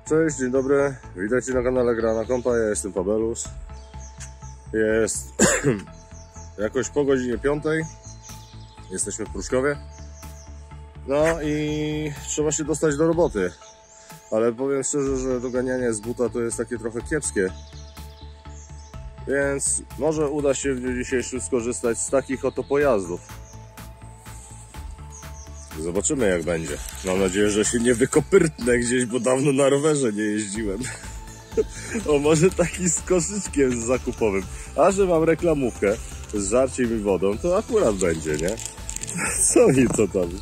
Cześć, dzień dobry, witajcie na kanale Gra na Kompa, ja jestem Pabelus. Jest jakoś po godzinie 5, jesteśmy w Pruszkowie. No i trzeba się dostać do roboty. Ale powiem szczerze, że doganianie z buta to jest takie trochę kiepskie. Więc może uda się w dniu dzisiejszym skorzystać z takich oto pojazdów. Zobaczymy jak będzie. Mam nadzieję, że się nie wykopyrtnę gdzieś, bo dawno na rowerze nie jeździłem. O, może taki z koszyczkiem zakupowym. A że mam reklamówkę z żarciem i wodą, to akurat będzie, nie? Co i co tam?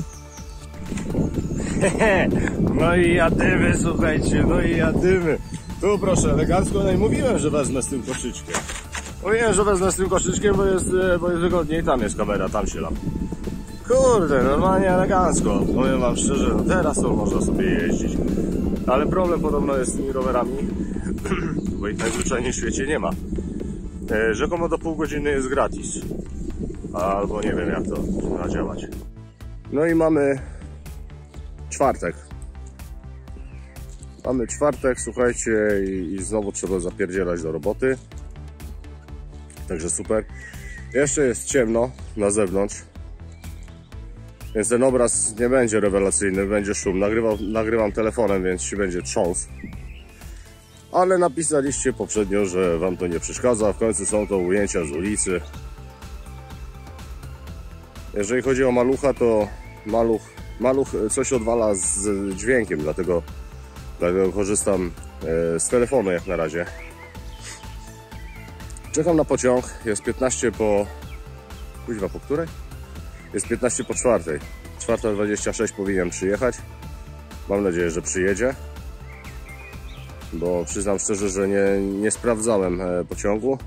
No i jadymy, słuchajcie, no i jadymy. Tu proszę, elegancko, no i mówiłem, że wezmę z tym koszyczkiem. Mówiłem, że wezmę z tym koszyczkiem, bo jest wygodniej. Tam jest kamera, tam się lam. Kurde, normalnie elegancko. Powiem wam szczerze, no teraz to można sobie jeździć. Ale problem podobno jest z tymi rowerami, bo ich najzwyczajniej w świecie nie ma. Rzekomo do pół godziny jest gratis. Albo nie wiem jak to ma działać. No i mamy czwartek. Mamy czwartek, słuchajcie, i znowu trzeba zapierdzielać do roboty. Także super. Jeszcze jest ciemno na zewnątrz. Więc ten obraz nie będzie rewelacyjny, będzie szum. Nagrywam telefonem, więc się będzie trząsł. Ale napisaliście poprzednio, że wam to nie przeszkadza. W końcu są to ujęcia z ulicy. Jeżeli chodzi o malucha, to maluch coś odwala z dźwiękiem, dlatego korzystam z telefonu jak na razie. Czekam na pociąg, jest 15 po... Kuźwa, po której? Jest 15 po 4. 4:26 powinien przyjechać. Mam nadzieję, że przyjedzie. Bo przyznam szczerze, że nie sprawdzałem pociągu.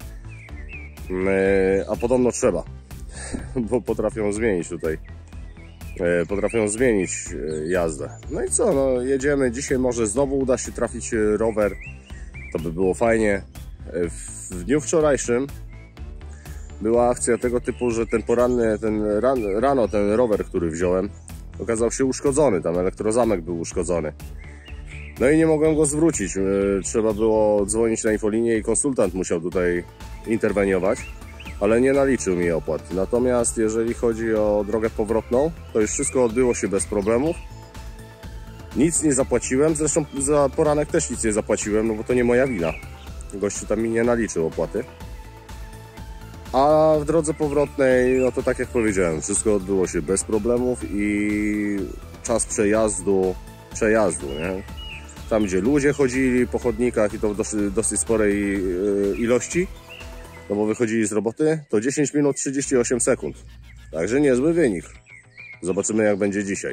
A podobno trzeba. Bo potrafią zmienić tutaj. Potrafią zmienić jazdę. No i co, no jedziemy. Dzisiaj może znowu uda się trafić rower. To by było fajnie. W dniu wczorajszym była akcja tego typu, że ten poranny, rano ten rower, który wziąłem, okazał się uszkodzony, tam elektrozamek był uszkodzony. No i nie mogłem go zwrócić, trzeba było dzwonić na infolinię i konsultant musiał tutaj interweniować, ale nie naliczył mi opłat. Natomiast jeżeli chodzi o drogę powrotną, to już wszystko odbyło się bez problemów. Nic nie zapłaciłem, zresztą za poranek też nic nie zapłaciłem, no bo to nie moja wina. Gościu tam mi nie naliczył opłaty. A w drodze powrotnej, no to tak jak powiedziałem, wszystko odbyło się bez problemów i czas przejazdu, nie? Tam gdzie ludzie chodzili po chodnikach i to w dosyć sporej ilości, no bo wychodzili z roboty, to 10 minut 38 sekund. Także niezły wynik. Zobaczymy jak będzie dzisiaj.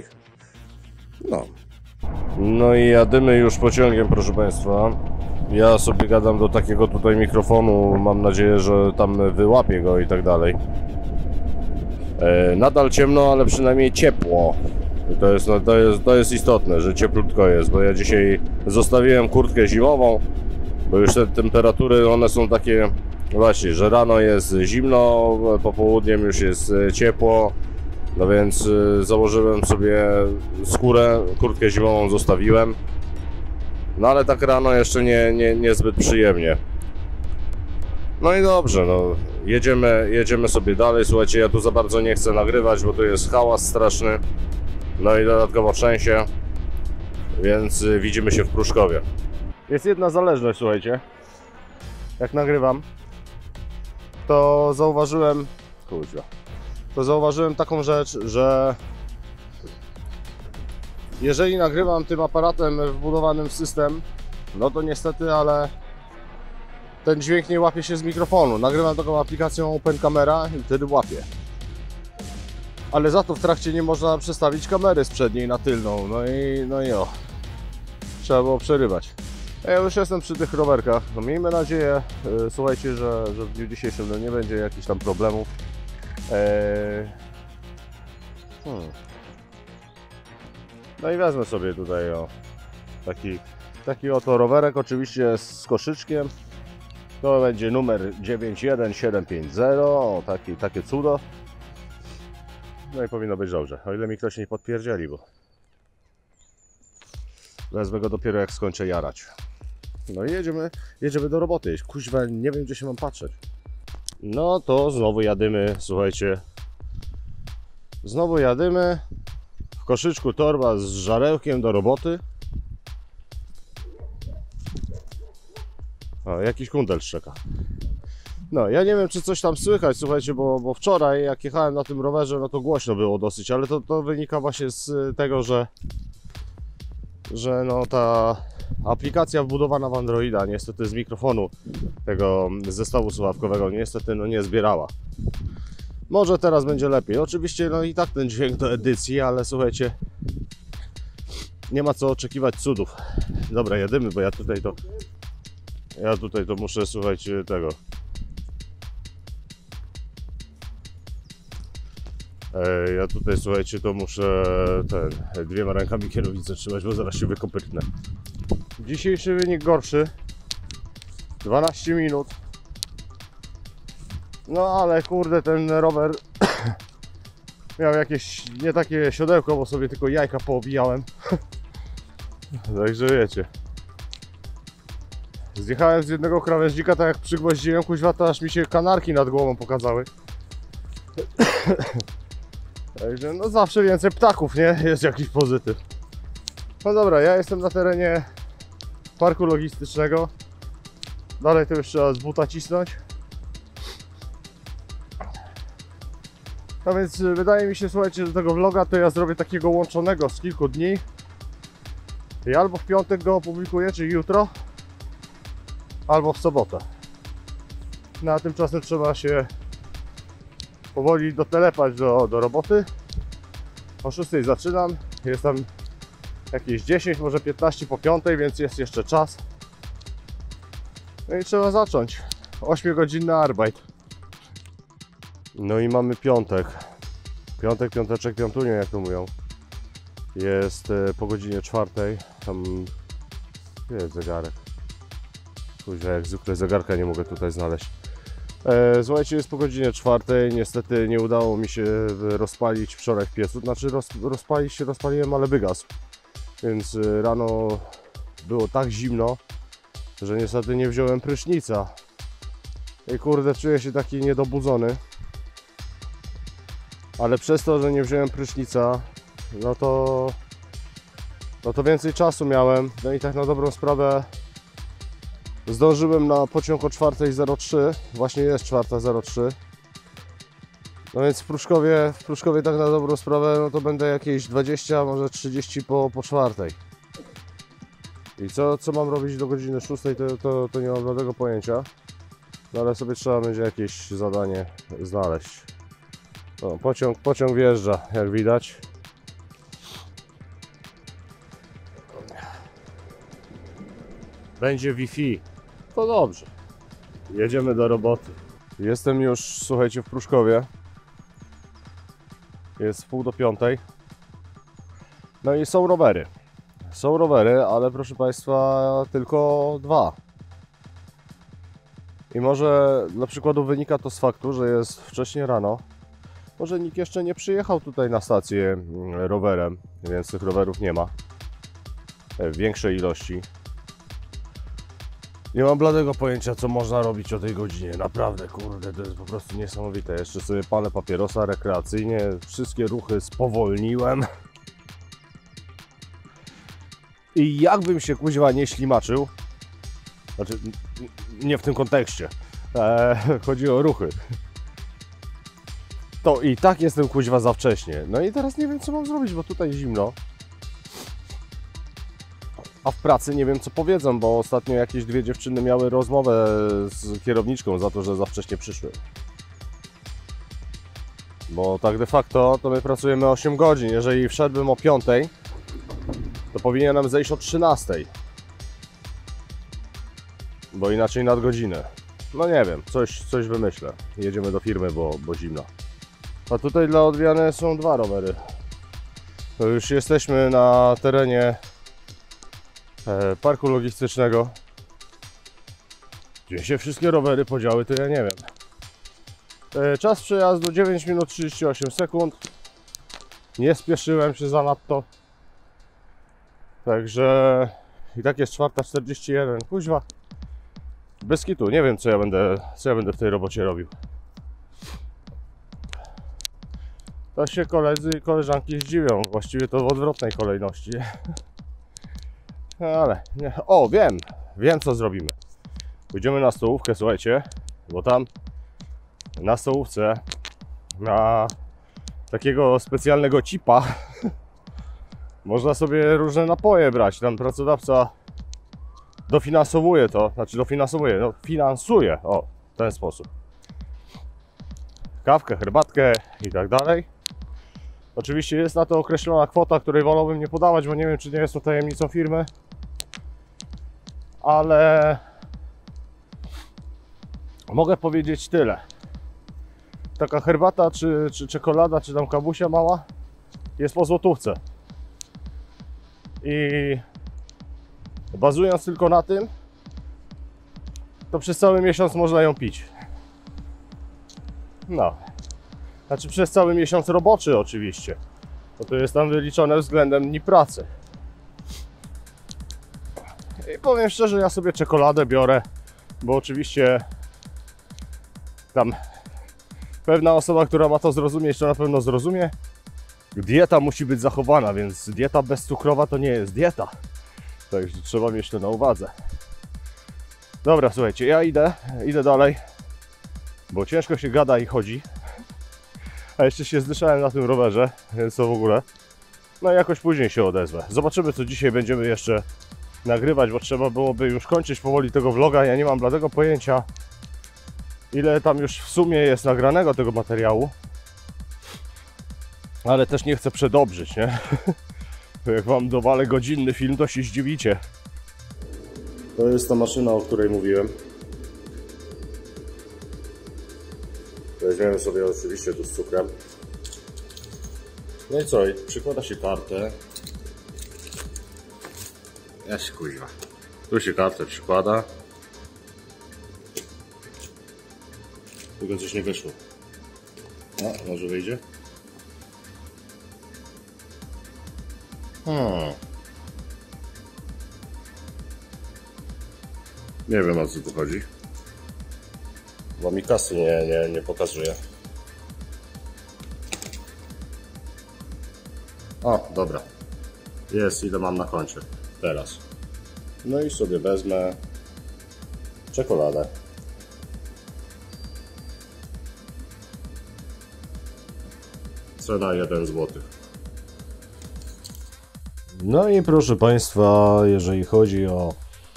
No i jadymy już pociągiem, proszę Państwa. Ja sobie gadam do takiego tutaj mikrofonu, mam nadzieję, że tam wyłapię go i tak dalej. Nadal ciemno, ale przynajmniej ciepło. To jest istotne, że cieplutko jest, bo ja dzisiaj zostawiłem kurtkę zimową, bo już te temperatury, one są takie właśnie, że rano jest zimno, popołudniem już jest ciepło. No więc założyłem sobie skórę, kurtkę zimową zostawiłem. No ale tak rano jeszcze niezbyt przyjemnie. No i dobrze, no jedziemy sobie dalej. Słuchajcie, ja tu za bardzo nie chcę nagrywać, bo tu jest hałas straszny. No i dodatkowo trzęsie. Więc widzimy się w Pruszkowie. Jest jedna zależność, słuchajcie. Jak nagrywam, to zauważyłem... Kurczę. To zauważyłem taką rzecz, że jeżeli nagrywam tym aparatem wbudowanym w system, no to niestety, ale ten dźwięk nie łapie się z mikrofonu. Nagrywam taką aplikacją Open Camera i wtedy łapie. Ale za to w trakcie nie można przestawić kamery z przedniej na tylną. No i o. Trzeba było przerywać. Ja już jestem przy tych rowerkach. No miejmy nadzieję, słuchajcie, że w dniu dzisiejszym no nie będzie jakichś tam problemów. No i wezmę sobie tutaj o taki oto rowerek, oczywiście z koszyczkiem. To będzie numer 91750, o takie cudo. No i powinno być dobrze, o ile mi ktoś nie podpierdzieli, bo Wezmę go dopiero jak skończę jarać. No i jedziemy do roboty. Kuźwa, nie wiem gdzie się mam patrzeć. No to znowu jadymy, słuchajcie. Znowu jadymy. W koszyczku torba z żarełkiem do roboty. O, jakiś kundel szczeka. No, ja nie wiem czy coś tam słychać, słuchajcie, bo wczoraj jak jechałem na tym rowerze, no to głośno było dosyć, ale to wynika właśnie z tego, że no ta aplikacja wbudowana w Androida niestety z mikrofonu tego zestawu słuchawkowego niestety no nie zbierała. Może teraz będzie lepiej. Oczywiście no i tak ten dźwięk do edycji, ale słuchajcie, nie ma co oczekiwać cudów. Dobra, jedymy, bo ja tutaj to muszę, słuchajcie, tego. Ja tutaj, słuchajcie, to muszę dwiema rękami kierownicę trzymać, bo zaraz się wykopytnę. Dzisiejszy wynik gorszy. 12 minut. No ale kurde, ten rower miał jakieś nie takie siodełko, bo sobie tylko jajka poobijałem. Także wiecie. Zjechałem z jednego krawężnika, tak jak przygwoździłem, kuźwa, to aż mi się kanarki nad głową pokazały. Także no zawsze więcej ptaków, nie? Jest jakiś pozytyw. No dobra, ja jestem na terenie parku logistycznego. Dalej to już trzeba z buta cisnąć. No więc wydaje mi się, słuchajcie, do tego vloga to ja zrobię takiego łączonego z kilku dni. I albo w piątek go opublikuję, czyli jutro, albo w sobotę. No a tymczasem trzeba się powoli dotelepać do roboty. O 6 zaczynam, jest tam jakieś 10, może 15 po 5, więc jest jeszcze czas. No i trzeba zacząć. 8-godzinny arbeit. No i mamy piątek. Piąteczek, piątunio, jak to mówią. Jest po godzinie 4. Tam jest zegarek. Kuźwa, jak zwykle zegarka nie mogę tutaj znaleźć. Słuchajcie, jest po godzinie 4. Niestety nie udało mi się rozpalić wczoraj w piecu. Znaczy rozpaliłem, ale wygasł. Więc rano było tak zimno, że niestety nie wziąłem prysznica. I kurde, czuję się taki niedobudzony. Ale przez to, że nie wziąłem prysznica, no to więcej czasu miałem. No i tak na dobrą sprawę zdążyłem na pociąg o 4:03. Właśnie jest 4:03. No więc w Pruszkowie tak na dobrą sprawę, no to będę jakieś 20, może 30 po 4. I co mam robić do godziny 6, to nie mam żadnego pojęcia. No ale sobie trzeba będzie jakieś zadanie znaleźć. No, pociąg wjeżdża, jak widać. Będzie Wi-Fi. To dobrze. Jedziemy do roboty. Jestem już, słuchajcie, w Pruszkowie. Jest 4:30. No i są rowery. Są rowery, ale proszę Państwa, tylko 2. I może dla przykładu wynika to z faktu, że jest wcześnie rano. Może nikt jeszcze nie przyjechał tutaj na stację rowerem, więc tych rowerów nie ma w większej ilości. Nie mam bladego pojęcia, co można robić o tej godzinie. Naprawdę, kurde, to jest po prostu niesamowite. Jeszcze sobie palę papierosa rekreacyjnie. Wszystkie ruchy spowolniłem. I jakbym się kuźwa nie ślimaczył, znaczy nie w tym kontekście, chodzi o ruchy, to i tak jestem kuźwa za wcześnie. No i teraz nie wiem, co mam zrobić, bo tutaj zimno. A w pracy nie wiem, co powiedzą, bo ostatnio jakieś 2 dziewczyny miały rozmowę z kierowniczką za to, że za wcześnie przyszły. Bo tak de facto to my pracujemy 8 godzin. Jeżeli wszedłbym o 5, to powinienem zejść o 13. Bo inaczej nadgodzinę. No nie wiem, coś wymyślę. Jedziemy do firmy, bo zimno. A tutaj dla odmiany są 2 rowery. To już jesteśmy na terenie parku logistycznego. Gdzie się wszystkie rowery podziały, to ja nie wiem. Czas przejazdu 9 minut 38 sekund. Nie spieszyłem się zanadto. Także i tak jest 4:41. Kuźwa. Bez kitu, nie wiem co ja będę w tej robocie robił. To się koledzy i koleżanki zdziwią. Właściwie to w odwrotnej kolejności. Ale nie. O, wiem co zrobimy. Pójdziemy na stołówkę, słuchajcie, bo tam na stołówce na takiego specjalnego chipa można sobie różne napoje brać. Tam pracodawca dofinansowuje to, no finansuje, o, w ten sposób. Kawkę, herbatkę i tak dalej. Oczywiście jest na to określona kwota, której wolałbym nie podawać, bo nie wiem, czy nie jest to tajemnicą firmy. Ale mogę powiedzieć tyle. Taka herbata, czy czekolada, czy tam kawusia mała jest po złotówce. I bazując tylko na tym, to przez cały miesiąc można ją pić. No. Znaczy przez cały miesiąc roboczy oczywiście. Bo to jest tam wyliczone względem dni pracy. I powiem szczerze, ja sobie czekoladę biorę, bo oczywiście tam pewna osoba, która ma to zrozumieć, to na pewno zrozumie. Dieta musi być zachowana, więc dieta bezcukrowa to nie jest dieta. Także trzeba mieć to na uwadze. Dobra, słuchajcie, ja idę dalej, bo ciężko się gada i chodzi. A jeszcze się zdyszałem na tym rowerze, więc to w ogóle. No i jakoś później się odezwę. Zobaczymy, co dzisiaj będziemy jeszcze nagrywać, bo trzeba byłoby już kończyć powoli tego vloga. Ja nie mam bladego pojęcia, ile tam już w sumie jest nagranego tego materiału. Ale też nie chcę przedobrzyć, nie? Jak wam dowalę godzinny film, to się zdziwicie. To jest ta maszyna, o której mówiłem. Weźmiemy sobie oczywiście tu z cukrem. No i co? Przykłada się kartę. Ja się kuźwa. Tu się kartę przykłada. Tylko coś nie wyszło. A, może wyjdzie? Nie wiem, o co tu chodzi. Bo mi kasy nie pokazuje. O, dobra. Jest, ile mam na koncie. Teraz. No i sobie wezmę czekoladę. Cena 1 zł. No i proszę Państwa, jeżeli chodzi o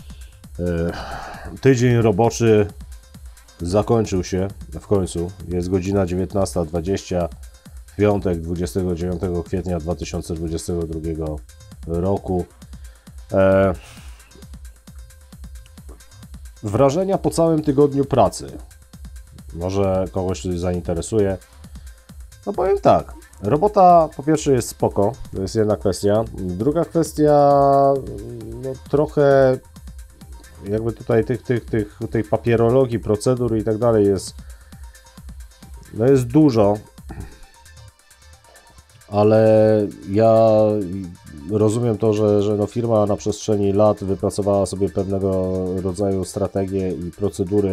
tydzień roboczy, zakończył się w końcu. Jest godzina 19:20, w piątek 29 kwietnia 2022 roku. Wrażenia po całym tygodniu pracy. Może kogoś to zainteresuje. No powiem tak, robota po pierwsze jest spoko, to jest jedna kwestia. Druga kwestia, no trochę jakby tutaj tej papierologii, procedur i tak dalej jest, no jest dużo, ale ja rozumiem to, że no firma na przestrzeni lat wypracowała sobie pewnego rodzaju strategie i procedury,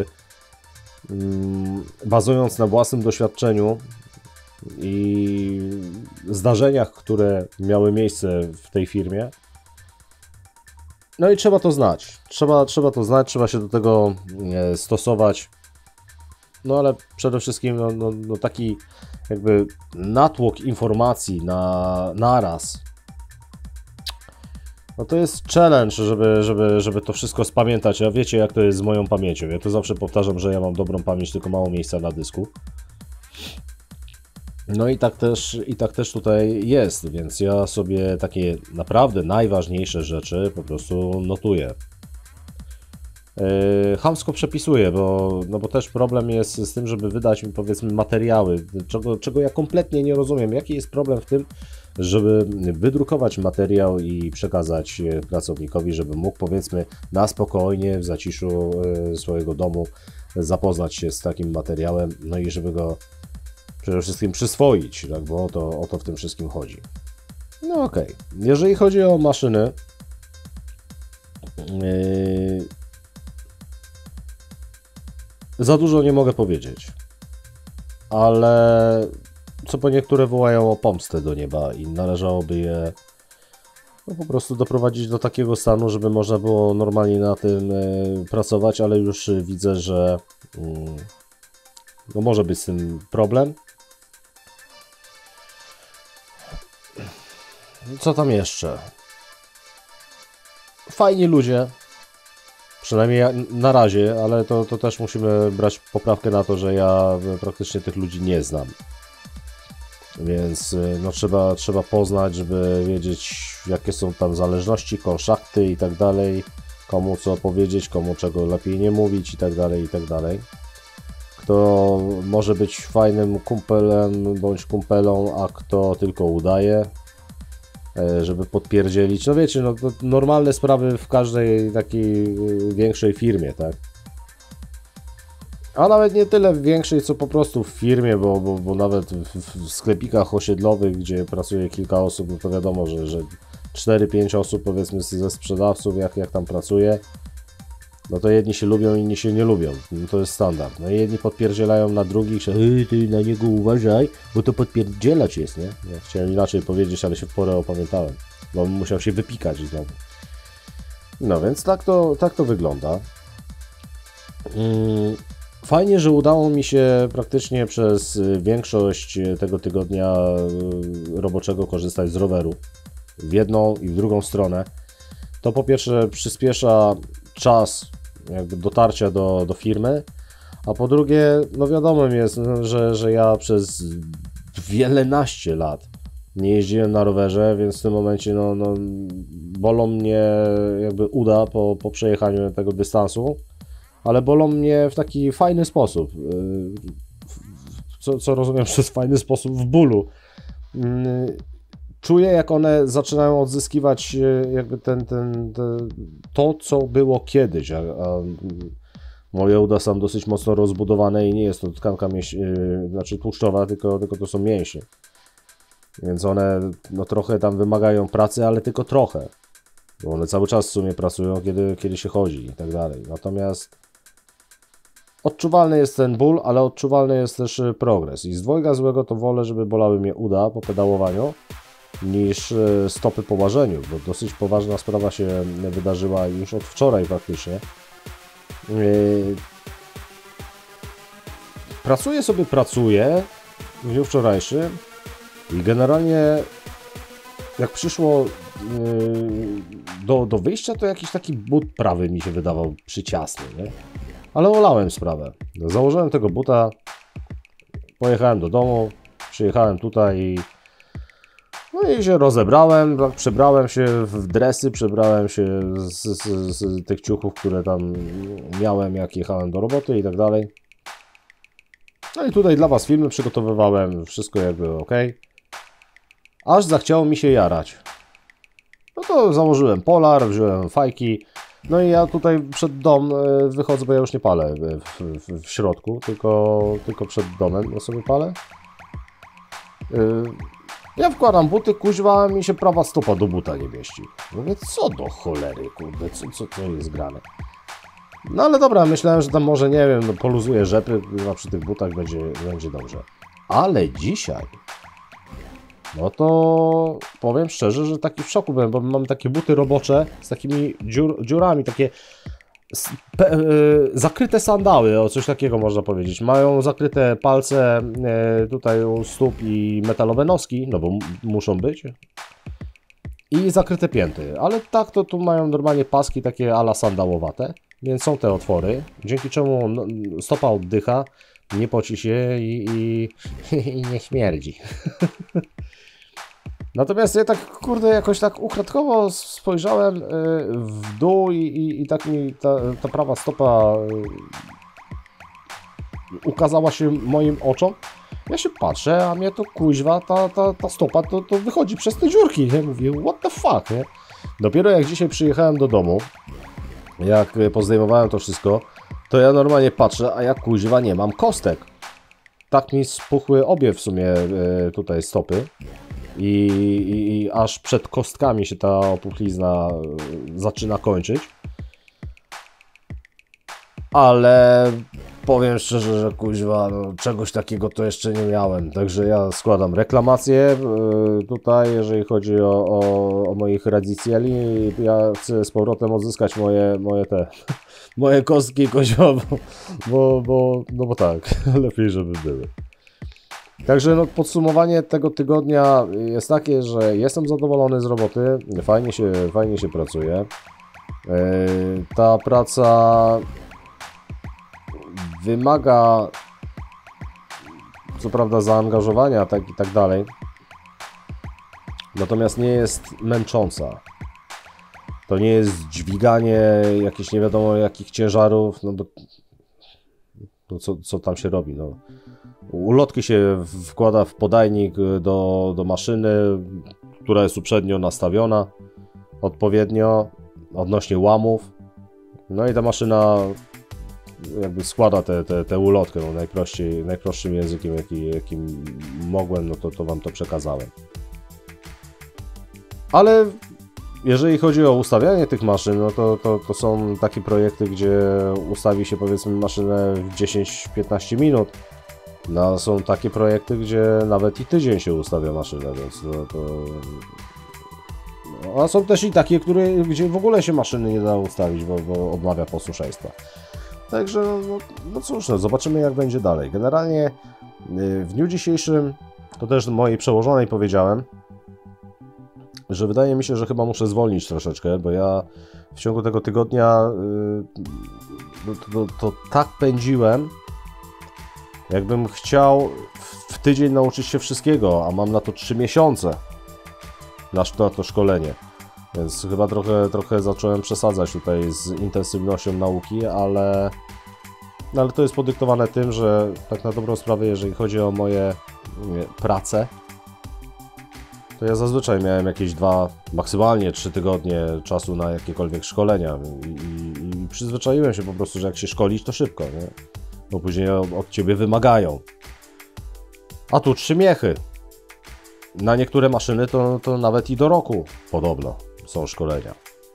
bazując na własnym doświadczeniu i zdarzeniach, które miały miejsce w tej firmie. No i trzeba to znać. Trzeba to znać, trzeba się do tego stosować. No ale przede wszystkim no taki jakby natłok informacji naraz. No to jest challenge, żeby to wszystko spamiętać. A wiecie, jak to jest z moją pamięcią. Ja to zawsze powtarzam, że ja mam dobrą pamięć, tylko mało miejsca na dysku. No i tak też tutaj jest, więc ja sobie takie naprawdę najważniejsze rzeczy po prostu notuję. Chamsko przepisuję, bo też problem jest z tym, żeby wydać mi, powiedzmy, materiały, czego ja kompletnie nie rozumiem. Jaki jest problem w tym, żeby wydrukować materiał i przekazać pracownikowi, żeby mógł, powiedzmy, na spokojnie w zaciszu swojego domu zapoznać się z takim materiałem, no i żeby go przede wszystkim przyswoić, tak, bo o to w tym wszystkim chodzi. No okej. Jeżeli chodzi o maszyny, Za dużo nie mogę powiedzieć, ale co po niektóre wołają o pomstę do nieba i należałoby je no, po prostu doprowadzić do takiego stanu, żeby można było normalnie na tym pracować, ale już widzę, że no, może być z tym problem. Co tam jeszcze? Fajni ludzie. Przynajmniej na razie, ale to też musimy brać poprawkę na to, że ja praktycznie tych ludzi nie znam. Więc no, trzeba poznać, żeby wiedzieć, jakie są tam zależności, konszachty i tak dalej. Komu co powiedzieć, komu czego lepiej nie mówić i tak dalej, i tak dalej. Kto może być fajnym kumpelem bądź kumpelą, a kto tylko udaje, żeby podpierdzielić. No wiecie, no to normalne sprawy w każdej takiej większej firmie, tak? A nawet nie tyle w większej, co po prostu w firmie, bo nawet w sklepikach osiedlowych, gdzie pracuje kilka osób, no to wiadomo, że 4-5 osób, powiedzmy, ze sprzedawców, jak tam pracuje, no to jedni się lubią, inni się nie lubią. No to jest standard. No i jedni podpierdzielają na drugich, że ty na niego uważaj, bo to podpierdzielać jest, nie? Ja chciałem inaczej powiedzieć, ale się w porę opamiętałem, bo musiał się wypikać znowu. No więc tak to wygląda. Fajnie, że udało mi się praktycznie przez większość tego tygodnia roboczego korzystać z roweru w jedną i w drugą stronę. To po pierwsze przyspiesza czas jakby dotarcia do firmy, a po drugie, no wiadomym jest, że ja przez wielenaście lat nie jeździłem na rowerze, więc w tym momencie no bolą mnie jakby uda po przejechaniu tego dystansu, ale bolą mnie w taki fajny sposób, co rozumiem przez fajny sposób w bólu. Czuję, jak one zaczynają odzyskiwać jakby to, co było kiedyś, a moje uda są dosyć mocno rozbudowane i nie jest to tkanka znaczy tłuszczowa, tylko to są mięśnie. Więc one no, trochę tam wymagają pracy, ale tylko trochę, bo one cały czas w sumie pracują, kiedy się chodzi i tak dalej. Natomiast odczuwalny jest ten ból, ale odczuwalny jest też progres. I z dwojga złego to wolę, żeby bolały mnie uda po pedałowaniu, niż stopy po łażeniu, bo dosyć poważna sprawa się wydarzyła już od wczoraj praktycznie. Pracuję w dniu wczorajszym i generalnie jak przyszło do wyjścia, to jakiś taki but prawy mi się wydawał przyciasny, nie? Ale olałem sprawę. Założyłem tego buta, pojechałem do domu, przyjechałem tutaj i no i się rozebrałem, przebrałem się w dresy, przebrałem się z tych ciuchów, które tam miałem, jak jechałem do roboty i tak dalej. No i tutaj dla Was filmy przygotowywałem, wszystko jakby ok. Aż zachciało mi się jarać. No to założyłem polar, wziąłem fajki. No i ja tutaj przed dom wychodzę, bo ja już nie palę w środku, tylko przed domem ja sobie palę. Ja wkładam buty, kuźwa, mi się prawa stopa do buta nie mieści. Mówię, co do cholery, kurde, co to jest grane? No ale dobra, myślałem, że tam może, nie wiem, no, poluzuję rzepy, a przy tych butach będzie dobrze. Ale dzisiaj, no to powiem szczerze, że taki w szoku byłem, bo mam takie buty robocze z takimi dziurami, takie zakryte sandały, o coś takiego można powiedzieć. Mają zakryte palce tutaj u stóp i metalowe noski, no bo muszą być. I zakryte pięty, ale tak to tu mają normalnie paski takie ala sandałowate, więc są te otwory, dzięki czemu stopa oddycha, nie poci się i nie śmierdzi. Natomiast ja tak, kurde, jakoś tak ukradkowo spojrzałem w dół i tak mi ta prawa stopa ukazała się moim oczom. Ja się patrzę, a mnie to kuźwa, ta stopa to wychodzi przez te dziurki, nie? Mówię, what the fuck, nie? Dopiero jak dzisiaj przyjechałem do domu, jak pozdejmowałem to wszystko, to ja normalnie patrzę, a ja kuźwa nie mam kostek. Tak mi spuchły obie w sumie tutaj stopy. I aż przed kostkami się ta opuchlizna zaczyna kończyć. ale powiem szczerze, że kuźwa, no, czegoś takiego to jeszcze nie miałem, także ja składam reklamację tutaj, jeżeli chodzi o moich rodzicieli. Ja chcę z powrotem odzyskać moje kostki koziowe, bo tak, lepiej żeby były. Także no, podsumowanie tego tygodnia jest takie, że jestem zadowolony z roboty, fajnie się pracuje. Ta praca wymaga co prawda zaangażowania i tak dalej, natomiast nie jest męcząca. To nie jest dźwiganie jakichś nie wiadomo jakich ciężarów, no bo co tam się robi, no. Ulotki się wkłada w podajnik do maszyny, która jest uprzednio nastawiona odpowiednio odnośnie łamów. No i ta maszyna jakby składa tę ulotkę, no najprostszym językiem jakim mogłem, no to wam to przekazałem. Ale jeżeli chodzi o ustawianie tych maszyn, no to są takie projekty, gdzie ustawi się powiedzmy maszynę w 10-15 minut. No, są takie projekty, gdzie nawet i tydzień się ustawia maszynę, więc no, a są też i takie, gdzie w ogóle się maszyny nie da ustawić, bo odmawia posłuszeństwa. Także no cóż, no, zobaczymy jak będzie dalej. Generalnie w dniu dzisiejszym, to też mojej przełożonej powiedziałem, że wydaje mi się, że chyba muszę zwolnić troszeczkę, bo ja w ciągu tego tygodnia to tak pędziłem, jakbym chciał w tydzień nauczyć się wszystkiego, a mam na to 3 miesiące na to szkolenie. Więc chyba trochę zacząłem przesadzać tutaj z intensywnością nauki, ale to jest podyktowane tym, że tak na dobrą sprawę, jeżeli chodzi o moje prace, to ja zazwyczaj miałem jakieś 2, maksymalnie 3 tygodnie czasu na jakiekolwiek szkolenia i przyzwyczaiłem się po prostu, że jak się szkolić, to szybko, nie? Bo później od ciebie wymagają. A tu 3 miechy. Na niektóre maszyny to nawet i do roku podobno są szkolenia.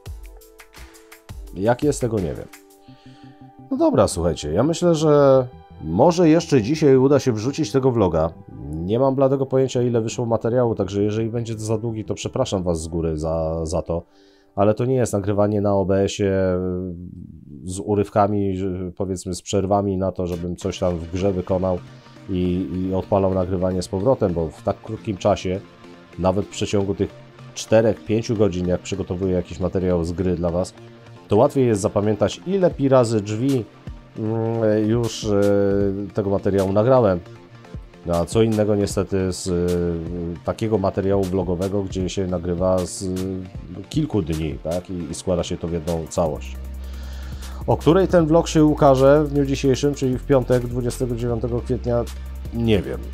Jak jest, tego nie wiem. No dobra, słuchajcie, ja myślę, że może jeszcze dzisiaj uda się wrzucić tego vloga. Nie mam bladego pojęcia, ile wyszło materiału, także jeżeli będzie to za długi, to przepraszam was z góry za to. Ale to nie jest nagrywanie na OBS-ie z urywkami, powiedzmy z przerwami na to, żebym coś tam w grze wykonał i odpalał nagrywanie z powrotem, bo w tak krótkim czasie, nawet w przeciągu tych 4-5 godzin, jak przygotowuję jakiś materiał z gry dla was, to łatwiej jest zapamiętać, ile pi razy drzwi już tego materiału nagrałem. A co innego niestety z takiego materiału vlogowego, gdzie się nagrywa z kilku dni, tak? I składa się to w jedną całość. O której ten vlog się ukaże w dniu dzisiejszym, czyli w piątek 29 kwietnia, nie wiem.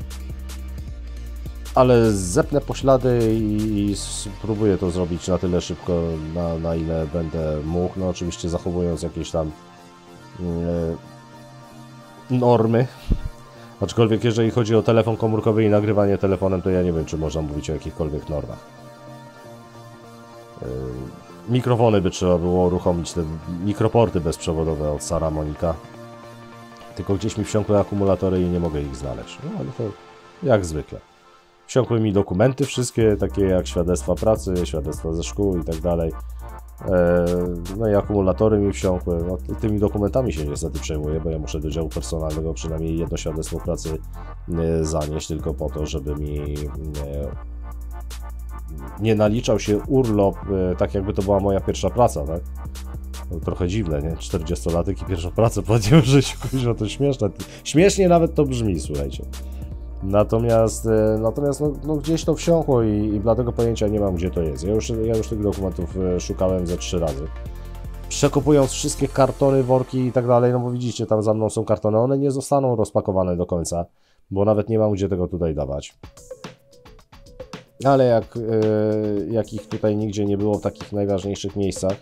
Ale zepnę poślady i spróbuję to zrobić na tyle szybko, na ile będę mógł. No oczywiście zachowując jakieś tam normy. Aczkolwiek jeżeli chodzi o telefon komórkowy i nagrywanie telefonem, to ja nie wiem, czy można mówić o jakichkolwiek normach. Mikrofony by trzeba było uruchomić, te mikroporty bezprzewodowe od Saramonika. Tylko gdzieś mi wsiąkły akumulatory i nie mogę ich znaleźć. No ale to jak zwykle. Wsiąkły mi dokumenty wszystkie, takie jak świadectwa pracy, świadectwa ze szkół i tak dalej. No i akumulatory mi wsiąkły. No, tymi dokumentami się niestety przejmuję, bo ja muszę do działu personalnego przynajmniej jedno świadectwo pracy zanieść, tylko po to, żeby mi nie naliczał się urlop, tak jakby to była moja pierwsza praca, tak? No, trochę dziwne, nie? 40-latek i pierwszą pracę podjął w życiu, to śmieszne. Śmiesznie nawet to brzmi, słuchajcie. Natomiast no, gdzieś to wsiąkło i bladego pojęcia nie mam, gdzie to jest. Ja już tych dokumentów szukałem ze 3 razy. Przekupując wszystkie kartony, worki i tak dalej, no bo widzicie, tam za mną są kartony, one nie zostaną rozpakowane do końca, bo nawet nie mam gdzie tego tutaj dawać. Ale jak ich tutaj nigdzie nie było w takich najważniejszych miejscach,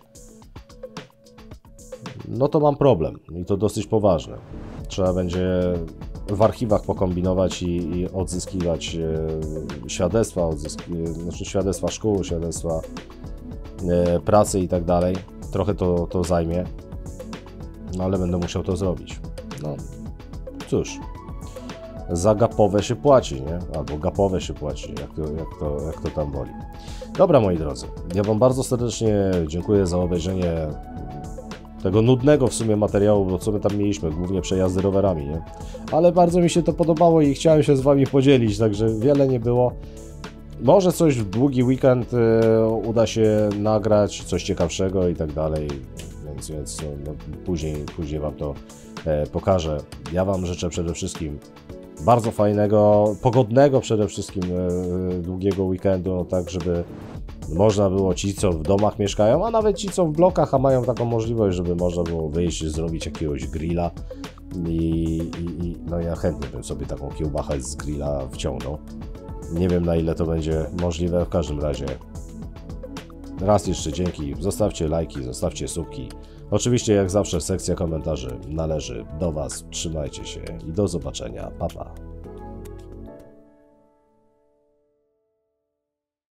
no to mam problem i to dosyć poważny. Trzeba będzie w archiwach pokombinować i odzyskiwać świadectwa, znaczy świadectwa szkół, świadectwa pracy i tak dalej. Trochę to zajmie. no ale będę musiał to zrobić. No cóż, za gapowe się płaci, nie? Albo gapowe się płaci, jak to tam woli. Dobra, moi drodzy, ja Wam bardzo serdecznie dziękuję za obejrzenie tego nudnego w sumie materiału, bo co my tam mieliśmy, głównie przejazdy rowerami, nie? Ale bardzo mi się to podobało i chciałem się z Wami podzielić, także wiele nie było. Może coś w długi weekend uda się nagrać, coś ciekawszego i tak dalej, więc no, później Wam to pokażę. Ja Wam życzę przede wszystkim bardzo fajnego, pogodnego przede wszystkim długiego weekendu, no tak, żeby można było ci, co w domach mieszkają, a nawet ci, co w blokach, a mają taką możliwość, żeby można było wyjść, zrobić jakiegoś grilla no ja chętnie bym sobie taką kiełbachę z grilla wciągnął. Nie wiem, na ile to będzie możliwe, w każdym razie raz jeszcze dzięki, zostawcie lajki, zostawcie subki. Oczywiście jak zawsze sekcja komentarzy należy do Was, trzymajcie się i do zobaczenia, pa pa.